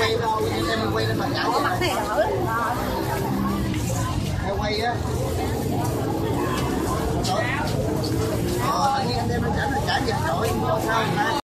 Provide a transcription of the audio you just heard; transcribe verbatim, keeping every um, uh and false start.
quay đâu, em quay lên mặt nhảy. Mặt này đỡ. Em quay á. Ờ, anh em đem lên chảnh là chả giật nổi sao mà.